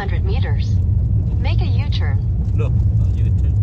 200 meters. Make a U-turn. Look, you can tell.